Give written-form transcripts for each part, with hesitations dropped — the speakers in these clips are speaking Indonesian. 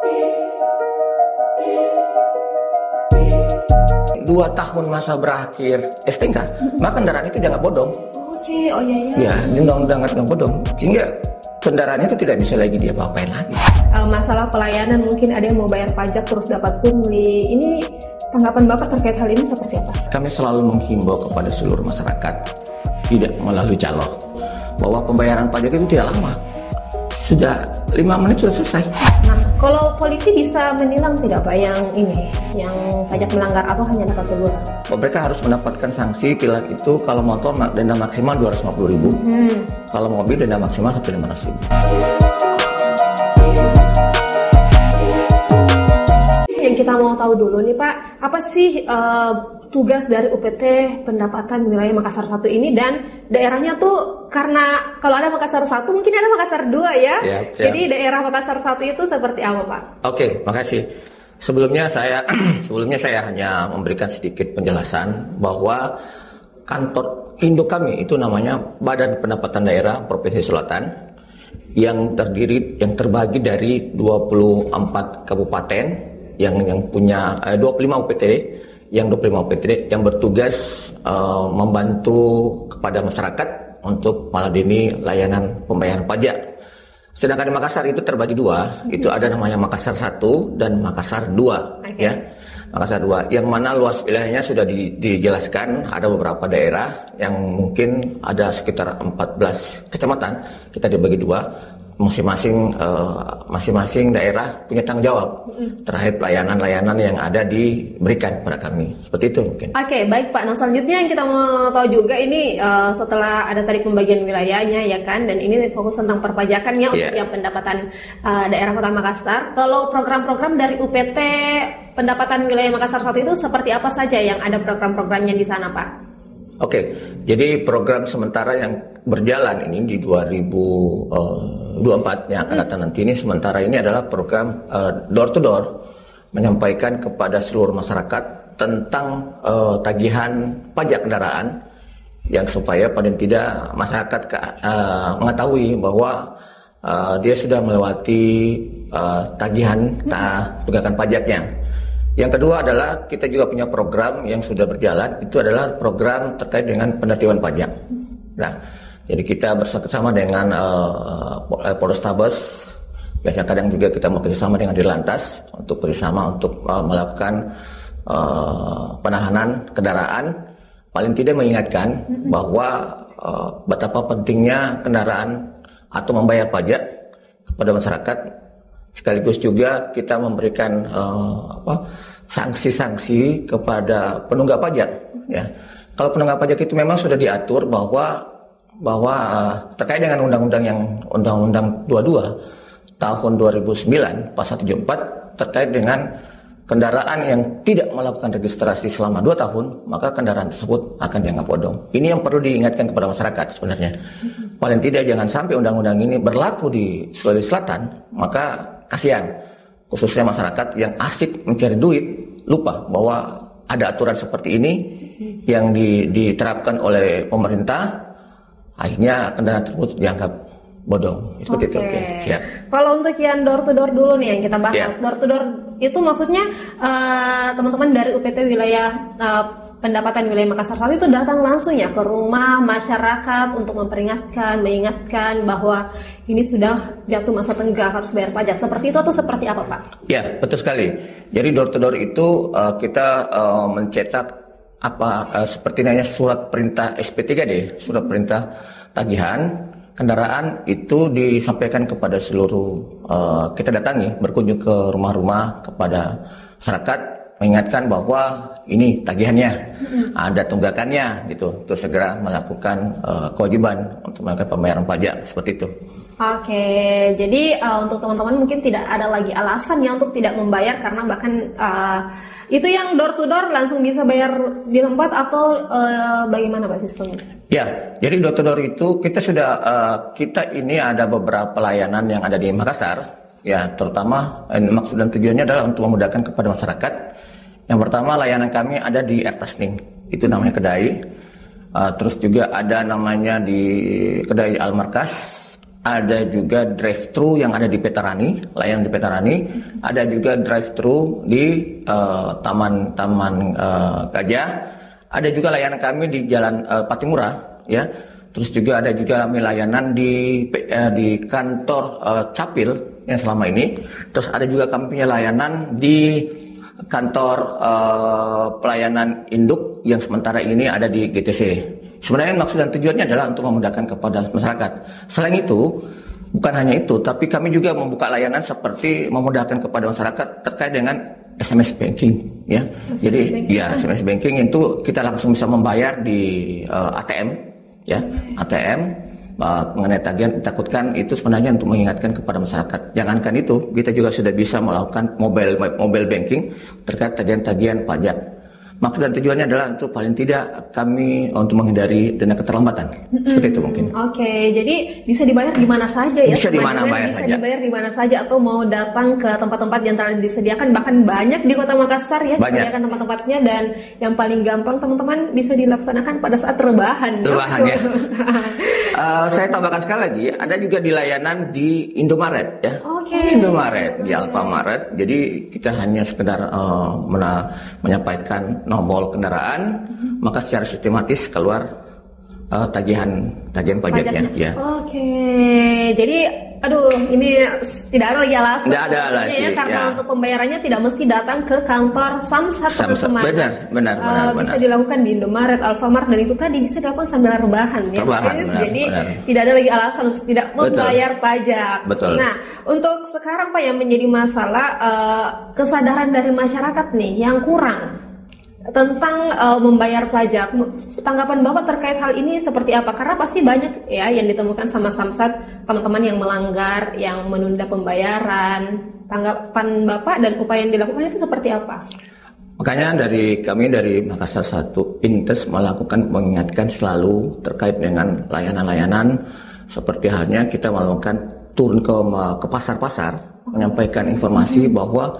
2 tahun masa berakhir STNK, maka kendaraan itu dianggap bodong. Oh iya. Ya, dianggap bodong. Sehingga kendaraannya itu tidak bisa lagi dia apa-apain lagi. Masalah pelayanan, mungkin ada yang mau bayar pajak terus dapat pungli. Ini tanggapan Bapak terkait hal ini seperti apa? Kami selalu menghimbau kepada seluruh masyarakat tidak melalui calo bahwa pembayaran pajak itu tidak lama. Sudah 5 menit sudah selesai. Nah, kalau polisi bisa menilang tidak Pak yang pajak melanggar atau hanya dapat teguran? Mereka harus mendapatkan sanksi tilang itu. Kalau motor denda maksimal 250.000, kalau mobil denda maksimal sampai 500.000. Yang kita mau tahu dulu nih Pak, apa sih tugas dari UPT Pendapatan Wilayah Makassar 1 ini, dan daerahnya tuh karena kalau ada Makassar 1 mungkin ada Makassar 2 ya. Siap. Jadi daerah Makassar 1 itu seperti apa Pak? Oke, makasih. Sebelumnya saya hanya memberikan sedikit penjelasan bahwa kantor induk kami itu namanya Badan Pendapatan Daerah Provinsi Selatan yang terbagi dari 24 kabupaten yang punya 25 UPTD yang bertugas membantu kepada masyarakat untuk meladeni layanan pembayaran pajak. Sedangkan di Makassar itu terbagi 2, itu ada namanya Makassar 1 dan Makassar 2. Okay. Ya. Makassar 2, yang mana luas wilayahnya sudah dijelaskan. Ada beberapa daerah yang mungkin ada sekitar 14 kecamatan, kita dibagi 2. Masing-masing daerah punya tanggung jawab terhadap layanan-layanan yang ada diberikan kepada kami. Seperti itu mungkin. Oke, baik Pak. Nah, selanjutnya yang kita mau tahu juga ini setelah ada tadi pembagian wilayahnya ya kan, dan ini fokus tentang perpajakannya untuk yang pendapatan daerah Kota Makassar. Kalau program-program dari UPT Pendapatan Wilayah Makassar 1 itu seperti apa saja yang ada program-programnya di sana Pak? Oke, jadi program sementara yang berjalan ini di 2024 yang akan datang nanti ini, sementara ini adalah program door to door, menyampaikan kepada seluruh masyarakat tentang tagihan pajak kendaraan, yang supaya paling tidak masyarakat mengetahui bahwa dia sudah melewati tagihan tunggakan pajaknya. Yang kedua adalah kita juga punya program yang sudah berjalan, itu adalah program terkait dengan penertiban pajak. Nah, jadi kita bersama dengan Polrestabes, biasanya kadang juga kita bekerjasama dengan Dirlantas untuk bersama untuk melakukan penahanan kendaraan. Paling tidak mengingatkan bahwa betapa pentingnya kendaraan atau membayar pajak kepada masyarakat. Sekaligus juga kita memberikan sanksi-sanksi kepada penunggak pajak. Ya, kalau penunggak pajak itu memang sudah diatur bahwa terkait dengan Undang-Undang 22 tahun 2009 pasal 74 terkait dengan kendaraan yang tidak melakukan registrasi selama 2 tahun, maka kendaraan tersebut akan dianggap bodong. Ini yang perlu diingatkan kepada masyarakat sebenarnya. Paling tidak jangan sampai undang-undang ini berlaku di Sulawesi Selatan, maka kasihan, khususnya masyarakat yang asik mencari duit, lupa bahwa ada aturan seperti ini yang diterapkan oleh pemerintah, akhirnya kendaraan tersebut dianggap bodong. Seperti itu. Oke, siap. Kalau untuk yang door to door dulu nih yang kita bahas, door to door itu maksudnya teman-teman dari UPT wilayah Pendapatan Wilayah Makassar 1 itu datang langsung ya ke rumah masyarakat untuk mengingatkan bahwa ini sudah jatuh masa tenggak, harus bayar pajak. Seperti itu atau seperti apa Pak? Ya, betul sekali. Jadi door to door itu kita mencetak seperti namanya surat perintah SP3D, surat perintah tagihan kendaraan, itu disampaikan kepada seluruh, kita datangi, berkunjung ke rumah-rumah kepada masyarakat, mengingatkan bahwa ini tagihannya, ada tunggakannya gitu, terus segera melakukan kewajiban untuk melakukan pembayaran pajak, seperti itu. Oke, jadi untuk teman-teman mungkin tidak ada lagi alasan ya untuk tidak membayar, karena bahkan itu yang door to door langsung bisa bayar di tempat atau bagaimana Pak sistemnya? Ya, jadi door to door itu kita ini ada beberapa pelayanan yang ada di Makassar, ya, terutama maksud dan tujuannya adalah untuk memudahkan kepada masyarakat. Yang pertama, layanan kami ada di Ertasning, itu namanya kedai. Terus juga ada namanya di kedai Al Markas, ada juga drive-thru yang ada di Petarani, layanan di Petarani, ada juga drive-thru di Taman Gajah, ada juga layanan kami di Jalan Patimura, ya. Terus juga ada juga kami layanan di kantor Capil yang selama ini. Terus ada juga kami punya layanan di kantor pelayanan induk yang sementara ini ada di GTC. Sebenarnya maksud dan tujuannya adalah untuk memudahkan kepada masyarakat. Selain itu, bukan hanya itu, tapi kami juga membuka layanan seperti memudahkan kepada masyarakat terkait dengan SMS banking, ya. Jadi, ya SMS banking itu kita langsung bisa membayar di ATM, ya, ATM. Mengenai tagihan, takutkan itu sebenarnya untuk mengingatkan kepada masyarakat. Jangankan itu, kita juga sudah bisa melakukan mobile banking terkait tagihan-tagihan pajak. Maksud dan tujuannya adalah untuk paling tidak kami untuk menghindari dana keterlambatan. Seperti itu mungkin. Oke, jadi bisa dibayar di mana saja ya? Bisa di mana bisa dibayar di mana saja atau mau datang ke tempat-tempat yang telah disediakan, bahkan banyak di Kota Makassar ya disediakan tempat-tempatnya, dan yang paling gampang teman-teman bisa dilaksanakan pada saat rebahan. Rebahan ya. Saya tambahkan sekali lagi, ada juga di layanan di Indomaret ya. Indomaret, di Alfamaret. Jadi kita hanya sekedar menyampaikan nomor kendaraan, maka secara sistematis keluar tagihan pajaknya. Ya. Jadi ini tidak ada lagi alasan. Tidak ada alasan ya, karena untuk pembayarannya tidak mesti datang ke kantor Samsat. Benar. Bisa dilakukan di Indomaret, Alfamart, dan itu tadi bisa dilakukan sambil rebahan ya. Jadi tidak ada lagi alasan untuk tidak membayar pajak. Betul. Nah, untuk sekarang Pak yang menjadi masalah kesadaran dari masyarakat nih yang kurang tentang membayar pajak. Tanggapan Bapak terkait hal ini seperti apa? Karena pasti banyak ya yang ditemukan sama Samsat, teman-teman yang melanggar, yang menunda pembayaran. Tanggapan Bapak dan upaya yang dilakukan itu seperti apa? Makanya kami dari Makassar 1 Intes melakukan mengingatkan selalu terkait dengan layanan-layanan, seperti halnya kita melakukan turun ke pasar-pasar, menyampaikan informasi bahwa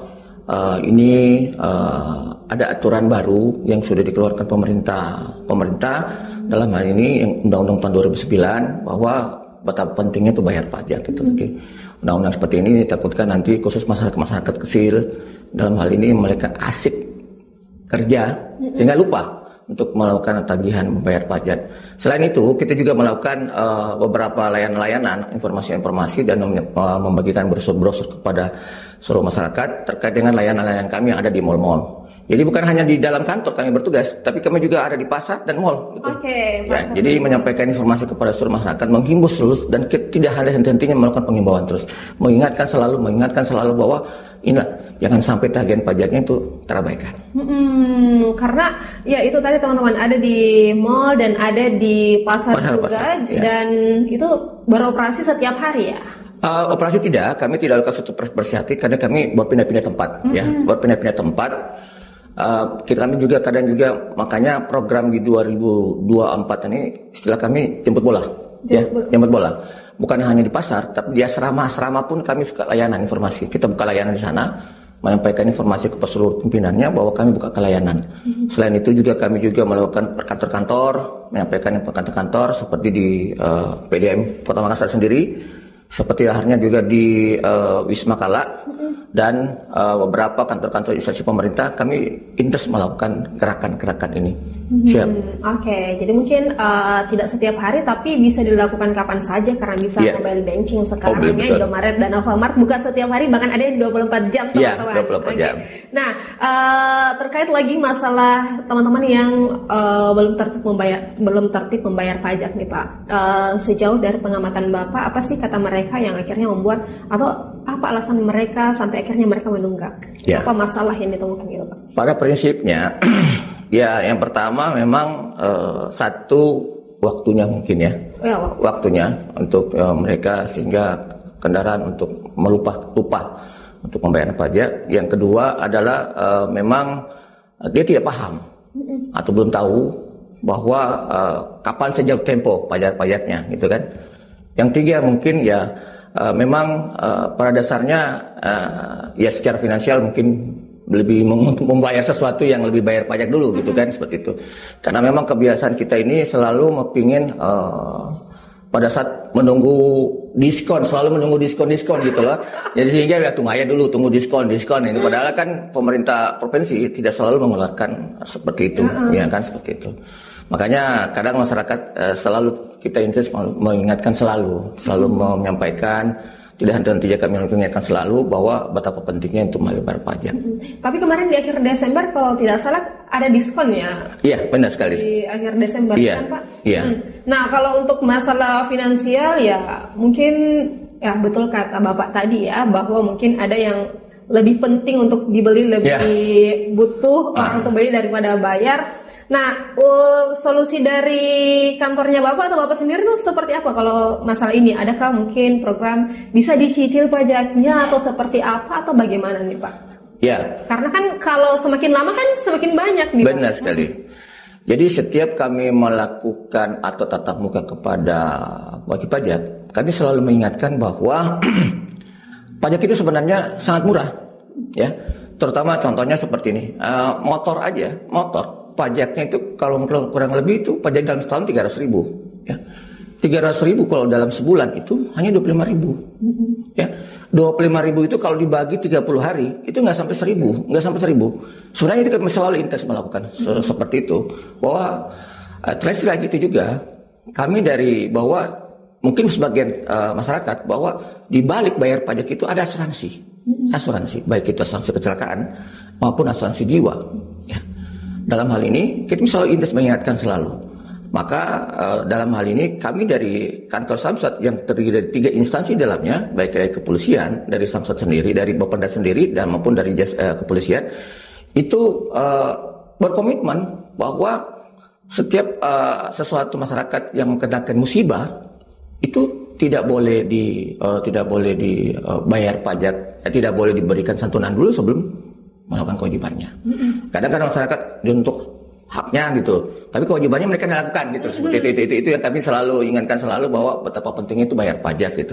ini ada aturan baru yang sudah dikeluarkan pemerintah dalam hal ini yang Undang-Undang tahun 2009 bahwa betapa pentingnya itu bayar pajak gitu. Undang-undang seperti ini ditakutkan nanti khusus masyarakat kecil dalam hal ini mereka asik kerja sehingga lupa untuk melakukan tagihan membayar pajak. Selain itu, kita juga melakukan beberapa layanan-layanan, informasi-informasi dan membagikan brosur-brosur kepada seluruh masyarakat terkait dengan layanan-layanan kami yang ada di mal-mal. Jadi bukan hanya di dalam kantor kami bertugas, tapi kami juga ada di pasar dan mall. Gitu. Jadi menyampaikan informasi kepada seluruh masyarakat, menghimbau terus dan tidak ada henti-hentinya melakukan pengimbauan terus, mengingatkan selalu bahwa jangan sampai tagihan pajaknya itu terabaikan. Karena ya itu tadi teman-teman ada di mall dan ada di pasar juga, dan itu beroperasi setiap hari ya. Operasi tidak, kami tidak lakukan suatu bersihati karena kami berpindah-pindah tempat, ya, berpindah-pindah tempat. Kami juga kadang juga makanya program di 2024 ini istilah kami jemput bola. Jemput bola. Bukan hanya di pasar, tapi di asrama pun kami suka layanan informasi. Kita buka layanan di sana, menyampaikan informasi kepada seluruh pimpinannya bahwa kami buka layanan. Selain itu juga kami juga melakukan kantor-kantor, menyampaikan ke kantor-kantor seperti di PDM Kota Makassar sendiri, seperti halnya juga di Wisma Kala dan beberapa kantor-kantor instansi pemerintah. Kami intens melakukan gerakan-gerakan ini. Siap. Jadi mungkin tidak setiap hari, tapi bisa dilakukan kapan saja karena bisa mobile banking sekarang ya. Indomaret dan Alfamart buka setiap hari, bahkan ada yang 24 jam teman-teman. 24 jam. Nah, terkait lagi masalah teman-teman yang belum tertib membayar pajak nih Pak. Sejauh dari pengamatan Bapak, apa sih kata mereka yang akhirnya membuat, atau apa alasan mereka sampai akhirnya mereka menunggak? Apa masalah yang ditemukan gitu Pak? Pada prinsipnya ya, yang pertama memang satu waktunya mungkin ya, waktunya untuk mereka sehingga kendaraan untuk lupa untuk membayar pajak. Yang kedua adalah memang dia tidak paham atau belum tahu bahwa kapan sejauh tempo pajaknya gitu kan. Yang tiga mungkin ya memang pada dasarnya ya secara finansial mungkin lebih membayar sesuatu yang lebih bayar pajak dulu gitu kan, seperti itu. Karena memang kebiasaan kita ini selalu mengpingin pada saat menunggu diskon, selalu menunggu diskon gitu loh. Jadi sehingga ya tunggu aja dulu, tunggu diskon ini. Padahal kan pemerintah provinsi tidak selalu mengeluarkan seperti itu, ya kan seperti itu. Makanya kadang masyarakat selalu kita intens mengingatkan selalu menyampaikan, tidak henti-hentinya kami mengingatkan selalu bahwa betapa pentingnya untuk membayar pajak. Tapi kemarin di akhir Desember kalau tidak salah ada diskon ya? Iya, benar sekali. Di akhir Desember kan Pak? Iya. Nah kalau untuk masalah finansial ya mungkin ya betul kata Bapak tadi ya, bahwa mungkin ada yang lebih penting untuk dibeli, lebih butuh orang untuk beli daripada bayar. Nah, solusi dari kantornya Bapak atau Bapak sendiri itu seperti apa kalau masalah ini? Adakah mungkin program bisa dicicil pajaknya atau seperti apa atau bagaimana nih Pak? Ya. Karena kan kalau semakin lama kan semakin banyak nih Pak. Benar sekali. Jadi setiap kami melakukan atau tatap muka kepada wajib pajak, kami selalu mengingatkan bahwa pajak itu sebenarnya sangat murah, ya. Terutama contohnya seperti ini, motor pajaknya itu kalau kurang lebih itu pajak dalam setahun 300.000, ya. 300.000 kalau dalam sebulan itu hanya 25.000, ya. 25.000 itu kalau dibagi 30 hari itu nggak sampai 1.000. Sebenarnya itu kami selalu intens melakukan seperti itu, bahwa terus lagi itu juga kami dari bahwa mungkin sebagian masyarakat bahwa di balik bayar pajak itu ada asuransi, baik itu asuransi kecelakaan maupun asuransi jiwa, ya. Dalam hal ini kita selalu intens mengingatkan selalu. Maka dalam hal ini kami dari kantor Samsat yang terdiri dari 3 instansi dalamnya, baik dari kepolisian, dari Samsat sendiri, dari Bapenda sendiri, dan maupun dari kepolisian, itu berkomitmen bahwa setiap sesuatu masyarakat yang mengenakan musibah itu tidak boleh dibayar pajak, tidak boleh diberikan santunan dulu sebelum melakukan kewajibannya. Kadang-kadang masyarakat untuk haknya gitu, tapi kewajibannya mereka lakukan gitu. Seperti itu yang kami selalu ingatkan selalu bahwa betapa pentingnya itu bayar pajak gitu.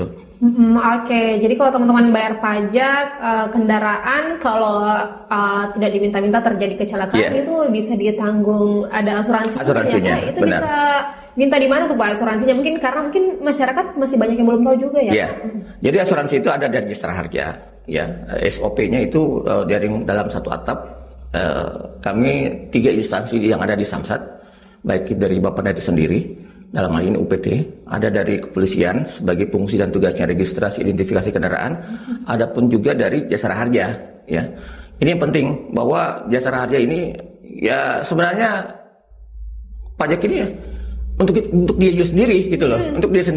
Oke, jadi kalau teman-teman bayar pajak kendaraan, kalau tidak diminta-minta terjadi kecelakaan itu bisa ditanggung, ada asuransinya ya, itu benar. Bisa minta di mana tuh Pak asuransinya? Mungkin karena masyarakat masih banyak yang belum tahu juga ya. Iya. Jadi asuransi itu ada dari Jasara Harja, ya. SOP-nya itu dari dalam satu atap. Kami 3 instansi yang ada di Samsat, baik dari Bapenda itu sendiri, dalam hal ini UPT, ada dari kepolisian sebagai fungsi dan tugasnya registrasi identifikasi kendaraan, adapun juga dari Jasara Harja, ya. Ini yang penting bahwa Jasara Harja ini ya sebenarnya pajak ini ya, untuk dia sendiri gitu loh, untuk dia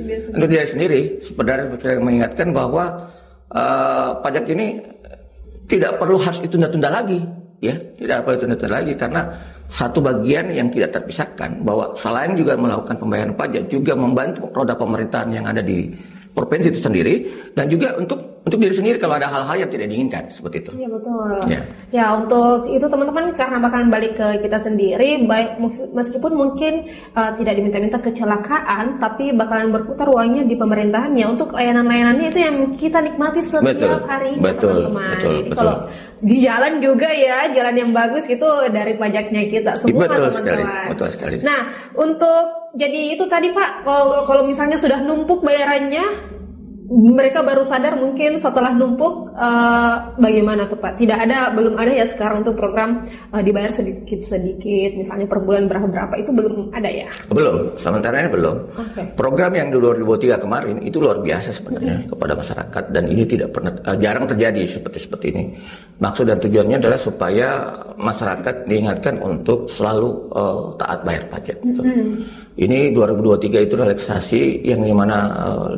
sendiri. Sebenarnya saya mengingatkan bahwa pajak ini tidak perlu harus ditunda-tunda lagi. Ya, tidak apa itu lagi karena satu bagian yang tidak terpisahkan bahwa selain juga melakukan pembayaran pajak juga membantu roda pemerintahan yang ada di provinsi itu sendiri dan juga untuk diri sendiri kalau ada hal-hal yang tidak diinginkan seperti itu. Iya betul. Ya untuk itu teman-teman karena bakalan balik ke kita sendiri, baik meskipun mungkin tidak diminta-minta kecelakaan, tapi bakalan berputar uangnya di pemerintahan ya untuk layanan-layanannya itu yang kita nikmati setiap hari teman-teman. Jadi kalau di jalan juga ya, jalan yang bagus itu dari pajaknya kita semua teman-teman. Betul sekali. Nah untuk jadi itu tadi Pak, kalau misalnya sudah numpuk bayarannya, mereka baru sadar mungkin setelah numpuk, bagaimana tuh Pak? Belum ada ya sekarang tuh program dibayar sedikit-sedikit, misalnya per bulan berapa itu belum ada ya? Belum, sementara ini belum. Program yang 2003 kemarin itu luar biasa sebenarnya kepada masyarakat dan ini tidak pernah jarang terjadi seperti ini. Maksud dan tujuannya adalah supaya masyarakat diingatkan untuk selalu taat bayar pajak. Gitu. Ini 2023 itu relaksasi yang dimana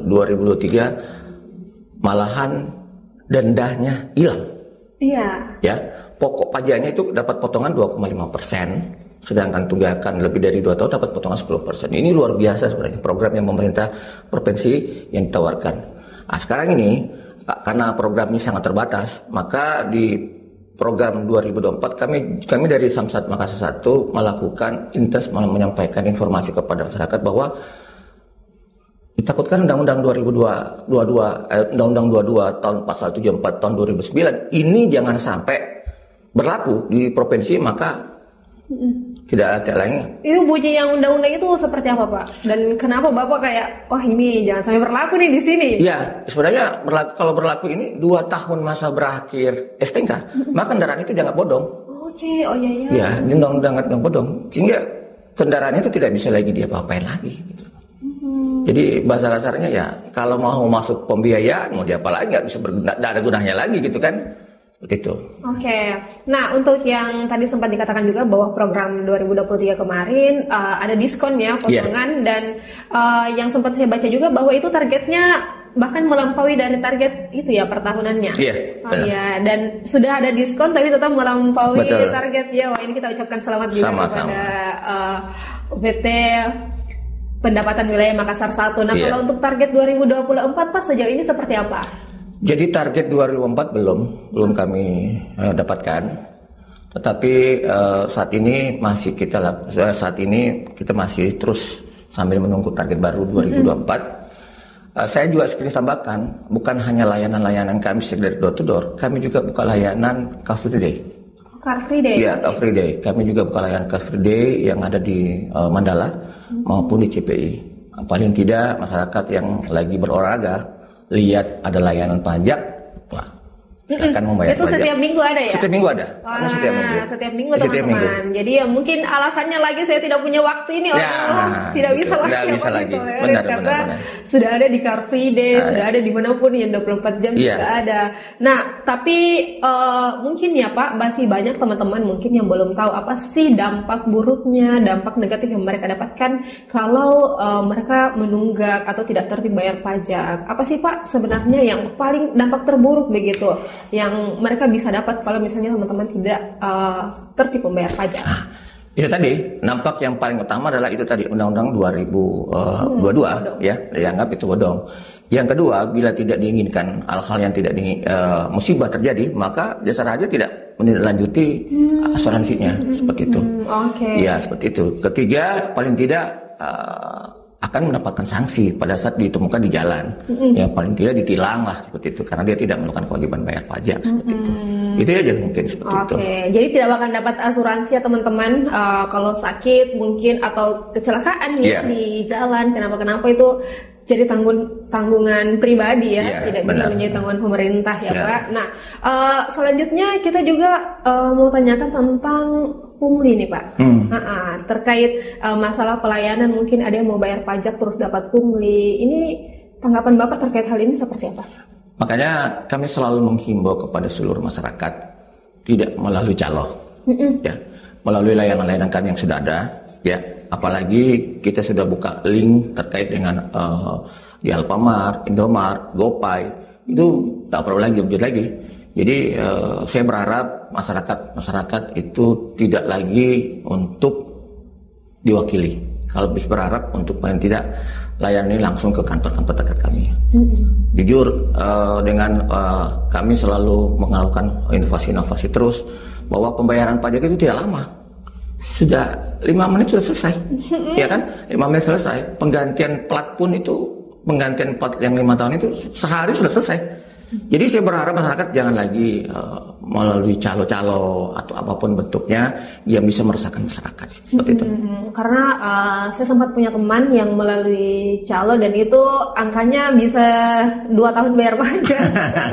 2023 malahan dendanya hilang. Iya. Ya, pokok pajaknya itu dapat potongan 2,5%, sedangkan tunggakan lebih dari 2 tahun dapat potongan 10%. Ini luar biasa sebenarnya program yang pemerintah provinsi yang ditawarkan. Nah, sekarang ini karena programnya sangat terbatas, maka di program 2024 kami dari Samsat Makassar 1 melakukan intens menyampaikan informasi kepada masyarakat bahwa ditakutkan Undang-Undang 22 tahun pasal 74 tahun 2009 ini jangan sampai berlaku di provinsi, maka Tidak ada lainnya. Itu bunyi yang undang-undang itu seperti apa Pak? Dan kenapa Bapak kayak, wah ini jangan sampai berlaku nih di sini? Iya, sebenarnya kalau berlaku ini 2 tahun masa berakhir STNK, maka kendaraan itu dianggap bodong. Oke, oh iya. Ya, ini undang-undang dianggap bodong, sehingga kendaraan itu tidak bisa lagi dia apa-apain lagi. Gitu. Jadi bahasa kasarnya ya, kalau mau masuk pembiayaan mau diapa lagi, nggak bisa tidak ada gunanya lagi gitu kan. Itu. Oke. Nah, untuk yang tadi sempat dikatakan juga bahwa program 2023 kemarin ada diskon ya, potongan dan yang sempat saya baca juga bahwa itu targetnya bahkan melampaui dari target itu ya pertahunannya. Iya. Iya, dan sudah ada diskon tapi tetap melampaui target ya. Wah, ini kita ucapkan selamat juga kepada UPT Pendapatan Wilayah Makassar 1. Nah, kalau untuk target 2024 Pak sejauh ini seperti apa? Jadi target 2004 belum kami dapatkan, tetapi saat ini kita masih terus sambil menunggu target baru 2024. Saya juga sekali tambahkan, bukan hanya layanan-layanan kami dari door to door, kami juga buka layanan Car Free Day. Car Free Day? Iya, Car Free Day. Kami juga buka layanan Car Free Day yang ada di Mandala maupun di CPI. Paling tidak masyarakat yang lagi berolahraga lihat ada layanan pajak, wah, silakan membayar itu pajak. Setiap minggu ada ya? Setiap minggu ada. Wah, setiap minggu teman-teman. Jadi ya mungkin alasannya lagi saya tidak punya waktu ini, tidak bisa lagi. Karena sudah ada di Car Free Day, sudah ada dimanapun yang 24 jam juga ada. Nah, tapi mungkin ya Pak, masih banyak teman-teman mungkin yang belum tahu apa sih dampak buruknya, dampak negatif yang mereka dapatkan kalau mereka menunggak atau tidak tertib bayar pajak. Apa sih Pak sebenarnya yang paling dampak terburuk begitu yang mereka bisa dapat kalau misalnya teman-teman tidak tertib membayar pajak? Itu tadi, nampak yang paling utama adalah itu tadi Undang-Undang 2022 ya, dianggap itu bodong. Yang kedua, bila tidak diinginkan hal-hal yang tidak musibah terjadi, maka jasa raja tidak menindaklanjuti asuransinya seperti itu. Ya, seperti itu. Ketiga, paling tidak akan mendapatkan sanksi pada saat ditemukan di jalan. Yang paling tidak ditilang lah seperti itu karena dia tidak melakukan kewajiban bayar pajak seperti itu. Itu aja mungkin seperti itu. Jadi tidak akan dapat asuransi ya teman-teman kalau sakit mungkin atau kecelakaan ya di jalan kenapa itu jadi tanggungan pribadi ya, tidak bisa menjadi tanggungan pemerintah ya Pak. Nah, selanjutnya kita juga mau tanyakan tentang pungli nih Pak. Terkait masalah pelayanan, mungkin ada yang mau bayar pajak terus dapat pungli. Ini tanggapan Bapak terkait hal ini seperti apa? Makanya kami selalu menghimbau kepada seluruh masyarakat tidak melalui calo, ya, melalui layanan-layanan kami yang sudah ada, ya. Apalagi kita sudah buka link terkait dengan di Alfamart, Indomart, GoPay, itu tak perlu lagi update lagi. Jadi saya berharap masyarakat itu tidak lagi untuk diwakili. Kalau bisa berharap untuk paling tidak layanan ini langsung ke kantor-kantor dekat kami. Jujur dengan kami selalu melakukan inovasi-inovasi terus bahwa pembayaran pajak itu tidak lama. Sudah 5 menit sudah selesai, ya kan? 5 menit selesai. Penggantian plat pun itu, penggantian plat yang 5 tahun itu sehari sudah selesai. Jadi saya berharap masyarakat jangan lagi melalui calo-calo atau apapun bentuknya yang bisa meresahkan masyarakat seperti itu. Karena saya sempat punya teman yang melalui calo dan itu angkanya bisa 2 tahun bayar pajak.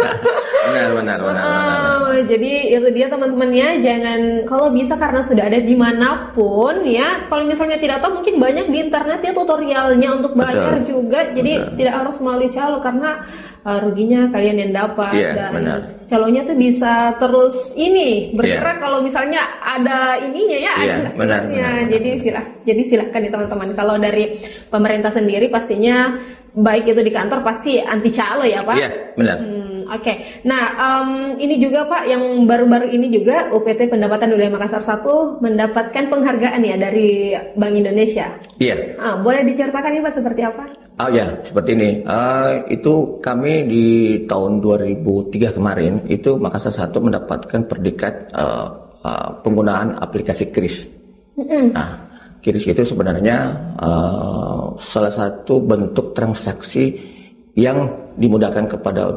Benar. Jadi itu dia teman-temannya, jangan kalau bisa karena sudah ada dimanapun ya. Kalau misalnya tidak tahu mungkin banyak di internet ya tutorialnya untuk bayar juga. Jadi tidak harus melalui calo karena ruginya kalian yang dapat dan calonya tuh bisa terus ini bergerak kalau misalnya ada ininya ya ada customernya. Jadi silahkan ya teman-teman. Kalau dari pemerintah sendiri pastinya baik itu di kantor pasti anti calo ya Pak. Iya benar. Oke. Nah, ini juga Pak yang baru-baru ini juga UPT Pendapatan Wilayah Makassar 1 mendapatkan penghargaan ya dari Bank Indonesia. Iya. Boleh diceritakan ini Pak seperti apa? Oh ya, seperti ini. Itu kami di tahun 2003 kemarin itu Makassar 1 mendapatkan predikat penggunaan aplikasi KRIS. Nah, KRIS itu sebenarnya salah satu bentuk transaksi yang dimudahkan kepada untuk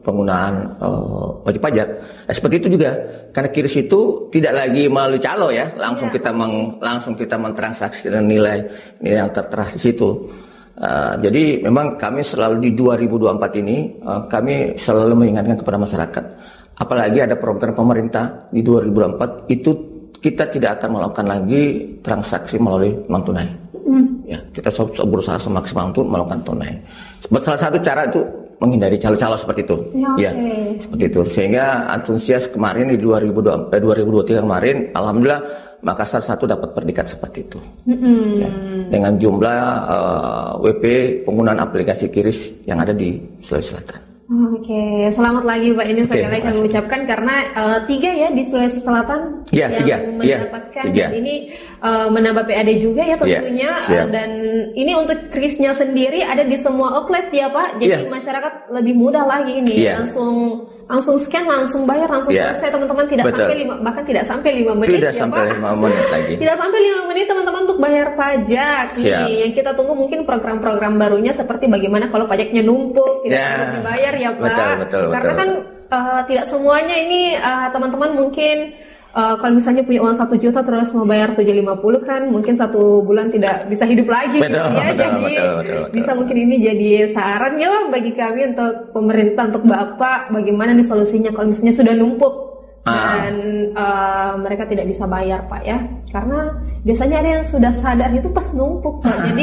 penggunaan wajib pajak. Seperti itu juga karena KRIS itu tidak lagi melalui calo ya, langsung kita mentransaksikan nilai yang tertera di situ. Jadi memang kami selalu di 2024 ini kami selalu mengingatkan kepada masyarakat, apalagi ada program pemerintah di 2024 itu kita tidak akan melakukan lagi transaksi melalui non tunai. Ya, kita berusaha semaksimal untuk melakukan tunai. Salah satu cara itu menghindari calo-calo seperti itu. Ya, seperti itu. Sehingga antusias kemarin di 2023 kemarin, alhamdulillah Makassar 1 dapat predikat seperti itu. Ya, dengan jumlah WP penggunaan aplikasi KRIS yang ada di Sulawesi Selatan. Oke, selamat lagi Pak. Ini sekali lagi kami ucapkan karena 3 ya di Sulawesi Selatan yang mendapatkan dan ini menambah PAD juga ya tentunya dan ini untuk KRIS-nya sendiri ada di semua outlet ya Pak. Jadi masyarakat lebih mudah lagi ini langsung scan, langsung bayar, langsung selesai teman-teman, tidak sampai 5 menit tidak ya sampai Pak. 5 menit lagi. Tidak sampai 5 menit teman-teman untuk bayar pajak. Nih, yang kita tunggu mungkin program-program barunya seperti bagaimana kalau pajaknya numpuk tidak harus dibayar ya Pak. Betul, karena kan tidak semuanya ini teman-teman mungkin kalau misalnya punya uang 1 juta terus mau bayar 750 kan mungkin 1 bulan tidak bisa hidup lagi betul. Bisa mungkin ini jadi saran ya bagi kami untuk pemerintah, untuk Bapak, bagaimana nih solusinya kalau misalnya sudah numpuk dan mereka tidak bisa bayar Pak ya, karena biasanya ada yang sudah sadar itu pas numpuk Pak. Jadi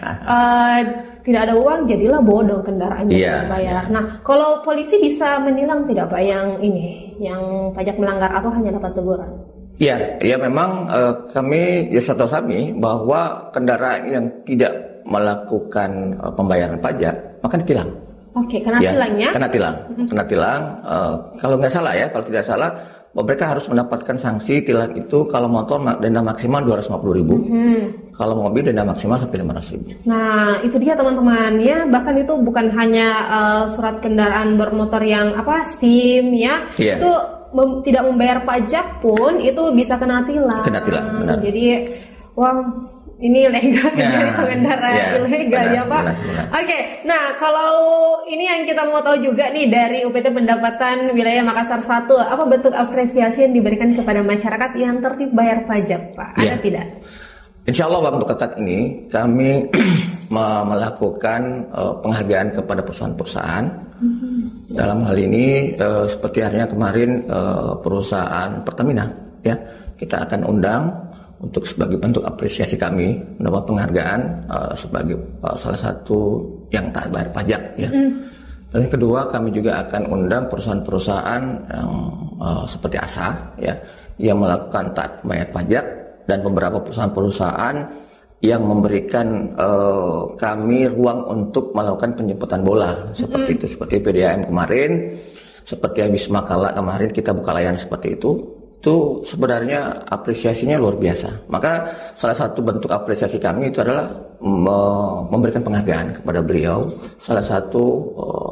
tidak ada uang jadilah bodong kendaraannya tidak bayar. Nah kalau polisi bisa menilang tidak Pak yang pajak melanggar atau hanya dapat teguran? Ya memang kami setahu kami bahwa kendaraan yang tidak melakukan pembayaran pajak maka ditilang. Oke, kena tilangnya? Kena tilang. Kalau nggak salah ya, kalau tidak salah, mereka harus mendapatkan sanksi tilang itu kalau motor denda maksimal 250.000, kalau mobil denda maksimal sampai 500.000. Nah, itu dia teman-teman ya. Bahkan itu bukan hanya surat kendaraan bermotor yang SIM ya, itu tidak membayar pajak pun itu bisa kena tilang. Benar. Jadi, ini legal sebenarnya pengendara ilegal ya Pak. Oke, nah kalau ini yang kita mau tahu juga nih dari UPT Pendapatan Wilayah Makassar 1, apa bentuk apresiasi yang diberikan kepada masyarakat yang tertib bayar pajak Pak? Ada tidak? Insya Allah waktu dekat ini kami melakukan penghargaan kepada perusahaan-perusahaan. Dalam hal ini seperti halnya kemarin perusahaan Pertamina ya, kita akan undang untuk sebagai bentuk apresiasi kami mendapat penghargaan sebagai salah satu yang taat bayar pajak ya. Dan yang kedua kami juga akan undang perusahaan-perusahaan yang seperti ASA ya, yang melakukan taat bayar pajak, dan beberapa perusahaan-perusahaan yang memberikan kami ruang untuk melakukan penjemputan bola seperti itu, seperti PDAM kemarin, seperti Wisma Kala kemarin kita buka layanan seperti itu sebenarnya apresiasinya luar biasa. Maka salah satu bentuk apresiasi kami itu adalah memberikan penghargaan kepada beliau, salah satu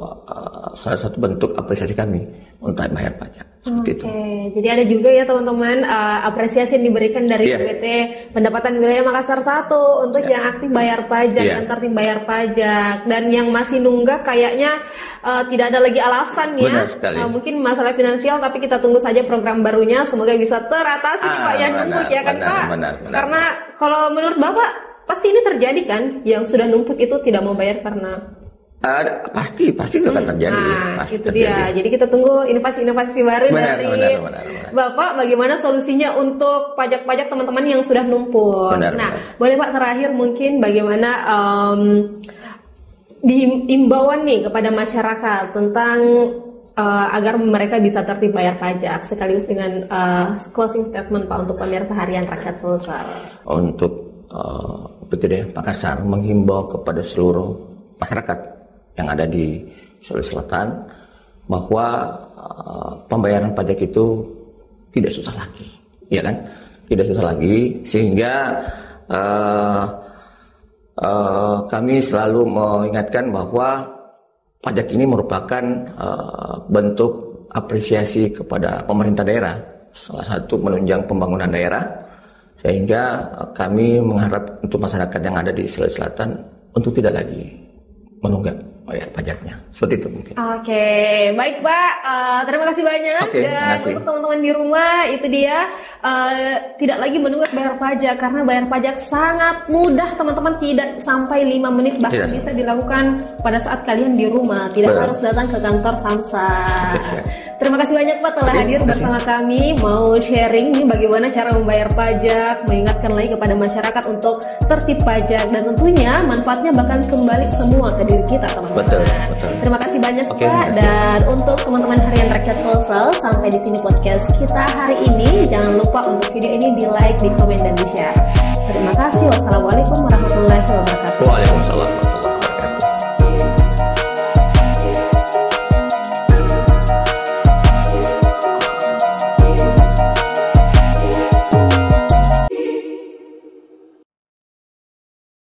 bentuk apresiasi kami untuk bayar pajak. Seperti itu. Jadi ada juga ya teman-teman apresiasi yang diberikan dari UPT Pendapatan Wilayah Makassar 1 untuk yang aktif bayar pajak, yang tertib bayar pajak, dan yang masih nunggak kayaknya tidak ada lagi alasan ya. Mungkin masalah finansial, tapi kita tunggu saja program barunya, semoga bisa teratasi Pak yang numpuk ya kan Pak. Benar. Karena kalau menurut Bapak pasti ini terjadi kan, yang sudah numpuk itu tidak mau bayar karena pasti itu akan terjadi. Pasti itu terjadi. Dia. Jadi kita tunggu inovasi-inovasi baru dari Bapak. Bagaimana solusinya untuk pajak-pajak teman-teman yang sudah numpuk. Boleh Pak terakhir mungkin bagaimana diimbauan nih kepada masyarakat tentang agar mereka bisa tertib bayar pajak, sekaligus dengan closing statement Pak untuk pemirsa harian rakyat Sulsel. Untuk UPT Makassar menghimbau kepada seluruh masyarakat yang ada di Sulawesi Selatan bahwa pembayaran pajak itu tidak susah lagi, ya kan? Tidak susah lagi, sehingga kami selalu mengingatkan bahwa pajak ini merupakan bentuk apresiasi kepada pemerintah daerah, salah satu menunjang pembangunan daerah, sehingga kami mengharap untuk masyarakat yang ada di Sulawesi Selatan untuk tidak lagi menunggak bayar pajaknya. Seperti itu mungkin. Oke, baik Pak. Terima kasih banyak. Dan untuk teman-teman di rumah, itu dia tidak lagi menunggu bayar pajak, karena bayar pajak sangat mudah teman-teman, tidak sampai 5 menit bahkan bisa dilakukan pada saat kalian di rumah, tidak harus datang ke kantor Samsat. Terima kasih banyak Pak telah hadir bersama kami, mau sharing nih bagaimana cara membayar pajak, mengingatkan lagi kepada masyarakat untuk tertib pajak, dan tentunya manfaatnya bahkan kembali semua ke diri kita teman-teman. Betul. Terima kasih banyak Pak. Dan untuk teman-teman Harian Rakyat Sulsel, sampai di sini podcast kita hari ini. Jangan lupa untuk video ini di like, di komen, dan di share. Terima kasih. Wassalamualaikum warahmatullahi wabarakatuh. Waalaikumsalam.